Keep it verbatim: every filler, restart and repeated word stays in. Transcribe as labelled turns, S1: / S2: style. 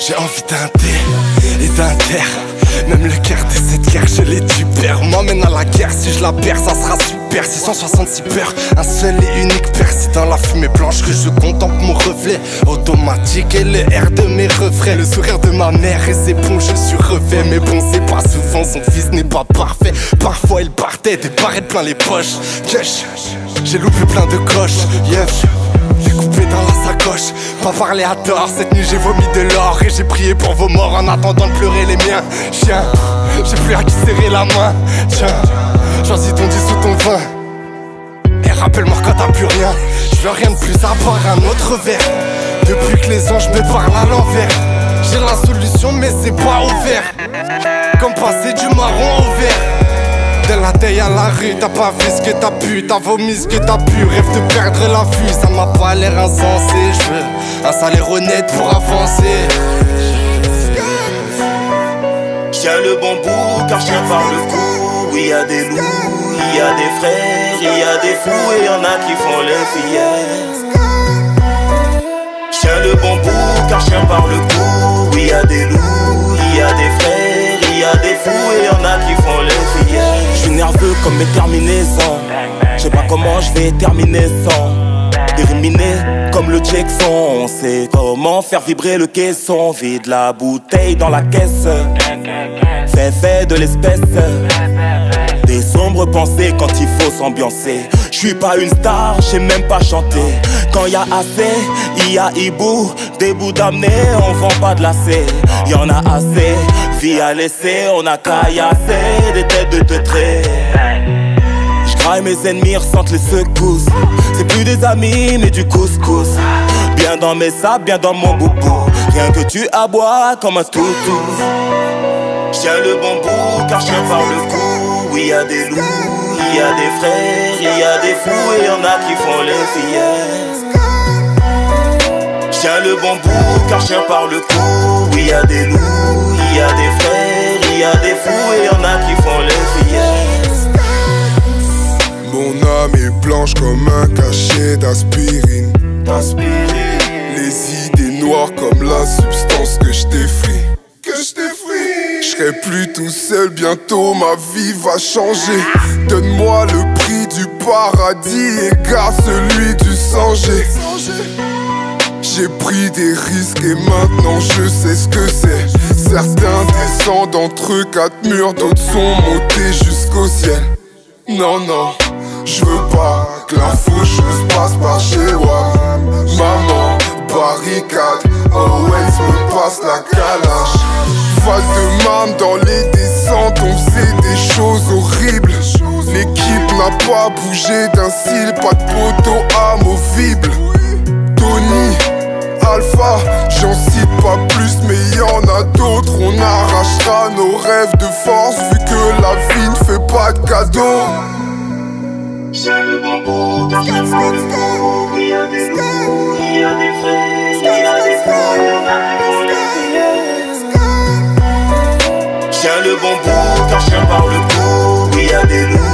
S1: J'ai envie d'un thé et d'un terre. Même le cœur de cette guerre, je l'ai du père. On m'emmène à la guerre, si je la perds, ça sera super. six cent soixante-six peurs, un seul et unique père. C'est dans la fumée blanche que je contemple mon reflet automatique et le air de mes refrains. Le sourire de ma mère et c'est bon, je suis refait. Mais bon, c'est pas souvent, son fils n'est pas parfait. Parfois il partait des barrettes plein les poches. Yes, j'ai loupé plein de coches. Yes, j'ai coupé dans la sacoche. Pas parler à tort, cette nuit j'ai vomi de l'or. Et j'ai prié pour vos morts en attendant de pleurer les miens. Chien, j'ai plus à qui serrer la main. Tiens, choisis ton dix ou ton vin. Et rappelle-moi quand t'as plus rien. Je veux rien de plus à part un autre verre. Depuis que les anges me parlent à l'envers. J'ai la solution mais c'est pas ouvert. Comme passer du marron au vert. De la taille à la rue, t'as pas vu ce que t'as pu, t'as vomi ce que t'as pu, rêve de perdre la vue, ça m'a pas l'air insensé. Je veux un salaire honnête pour avancer.
S2: Tiens le bon bout car chien par le cou. Oui y'a des loups, il y a des frères, il y a des fous et y'en a qui font les fillets. Tiens le bon bout car chien par le cou. Oui y'a des loups, il y a des frères, il y a des fous et y'en a qui font les fillets. J'suis nerveux comme mes terminaisons. J'sais pas comment j'vais terminer sans terminer comme le Jackson. On sait comment faire vibrer le caisson. Vide la bouteille dans la caisse. Fait fait de l'espèce. Des sombres pensées quand il faut s'ambiancer. J'suis pas une star, j'sais même pas chanter. Quand y'a assez, y a hibou. Des bouts d'amener, on vend pas de lacets. Y'en a assez, vie à laisser. On a caillassé des têtes de teutrés. J'graille mes ennemis, ressentent les secousses. C'est plus des amis mais du couscous. Bien dans mes sables, bien dans mon boubou. Rien que tu aboies comme un toutou. Tiens le bon bout car chien par le cou. Oui y'a des loups, il y a des frères, il y a des fous et y'en a qui font les fillets. Tiens le bon bout car chien par le cou. Oui y'a des loups, il y a des frères, il y a des fous et y'en a qui font les fillets.
S3: Mon âme est blanche comme un cachet d'aspirine. Les idées noires comme la substance que je t'effrie. Que je t'effrie. Je serai plus tout seul, bientôt ma vie va changer. Donne-moi le prix du paradis, égale celui du Sanger. J'ai pris des risques et maintenant je sais ce que c'est. Certains descendent entre quatre murs, d'autres sont montés jusqu'au ciel. Non, non, je veux pas que la faucheuse passe par chez moi. Maman, barricade, always me passe la calache. Face de marne dans les descentes, on faisait des choses horribles. L'équipe n'a pas bougé d'un cil, pas de poteau amovible. Tony, Alpha, j'en cite pas plus mais y'en a d'autres. On arrachera nos rêves de force vu que la vie ne fait pas de cadeaux.
S2: J'ai le bon bout, car j'aime pas le coup. Il y a des loups, il y a des frères, il y a des fous, il y en a qui font les fillets. J'ai le bon bout, car j'aime pas le coup. Il y a des loups.